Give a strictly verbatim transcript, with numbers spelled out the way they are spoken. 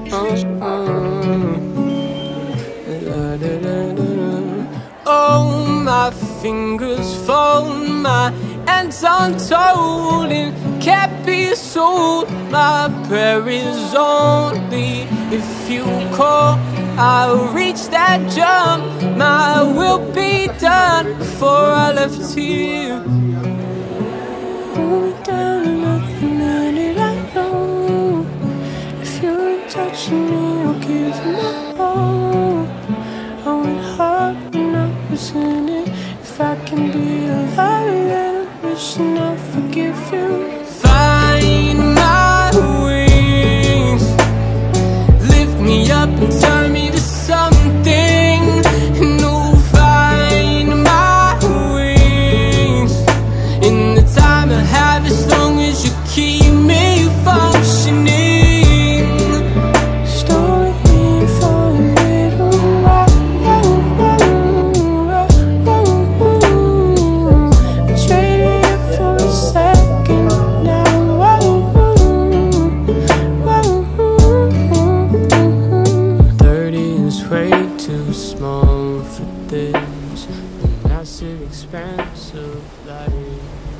Oh, my fingers fold, my hands untold, and can't be sold. My prayer is only if you call, I'll reach that jump. My will be done before I left here. Hold me down and let the minute I know. If you ain't touching me, I'll give you my all. I went hard when I was in it. If I can be alive, then I'm wishing I forgive you. Find my wings, lift me up and turn me to something. No, find my wings in the time I have, as long as you keep me functioning. Expanse of life.